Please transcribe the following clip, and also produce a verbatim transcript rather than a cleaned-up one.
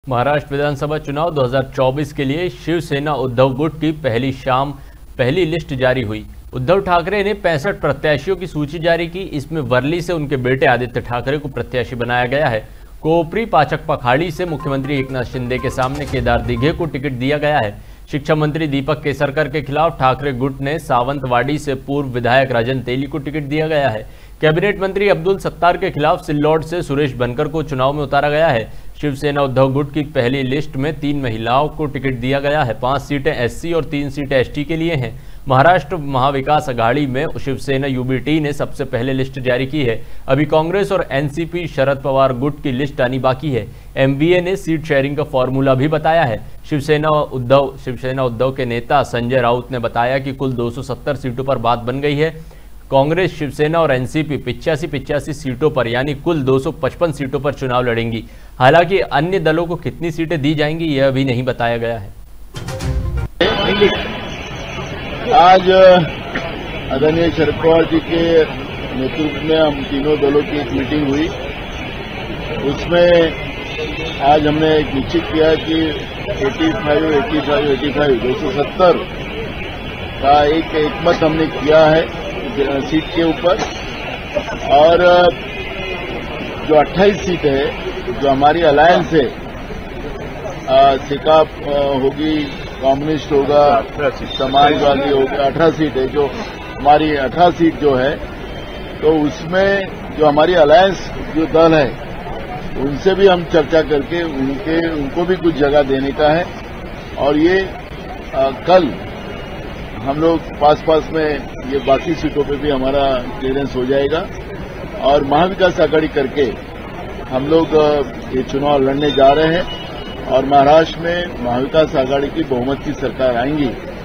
महाराष्ट्र विधानसभा चुनाव दो हज़ार चौबीस के लिए शिवसेना उद्धव गुट की पहली शाम पहली लिस्ट जारी हुई। उद्धव ठाकरे ने पैंसठ प्रत्याशियों की सूची जारी की। इसमें वर्ली से उनके बेटे आदित्य ठाकरे को प्रत्याशी बनाया गया है। कोपरी पाचक पखाड़ी से मुख्यमंत्री एकनाथ शिंदे के सामने केदार दिघे को टिकट दिया गया है। शिक्षा मंत्री दीपक केसरकर के खिलाफ ठाकरे गुट ने सावंतवाड़ी से पूर्व विधायक राजन तेली को टिकट दिया गया है। कैबिनेट मंत्री अब्दुल सत्तार के खिलाफ सिल्लोड से सुरेश बनकर को चुनाव में उतारा गया है। शिवसेना उद्धव गुट की पहली लिस्ट में तीन महिलाओं को टिकट दिया गया है। पांच सीटें एससी और तीन सीटें एसटी के लिए हैं। महाराष्ट्र महाविकास अघाड़ी में शिवसेना यूबीटी ने सबसे पहले लिस्ट जारी की है। अभी कांग्रेस और एनसीपी शरद पवार गुट की लिस्ट आनी बाकी है। एमवीए ने सीट शेयरिंग का फॉर्मूला भी बताया है। शिवसेना उद्धव शिवसेना उद्धव के नेता संजय राउत ने बताया कि कुल दो सौ सत्तर सीटों पर बात बन गई है। कांग्रेस, शिवसेना और एनसीपी पिचासी पिचासी सीटों पर यानी कुल दो सौ पचपन सीटों पर चुनाव लड़ेंगी। हालांकि अन्य दलों को कितनी सीटें दी जाएंगी यह अभी नहीं बताया गया है। आज आदरणीय शरद पवार जी के नेतृत्व में हम तीनों दलों की एक मीटिंग हुई। उसमें आज हमने एक निश्चित किया कि पचासी, पचासी, पचासी, दो सौ सत्तर का एक एकमत हमने किया है सीट के ऊपर। और जो अट्ठाईस सीट है जो हमारी अलायंस है, सिकाप होगी, कम्युनिस्ट होगा, समाजवादी होगा, अठारह सीट है जो हमारी अठारह सीट जो है, तो उसमें जो हमारी अलायंस जो दल है उनसे भी हम चर्चा करके उनके उनको भी कुछ जगह देने का है। और ये आ, कल हम लोग पास पास में ये बाकी सीटों पे भी हमारा क्लियरेंस हो जाएगा और महाविकास आघाड़ी करके हम लोग ये चुनाव लड़ने जा रहे हैं और महाराष्ट्र में महाविकास आघाड़ी की बहुमत की सरकार आएंगी।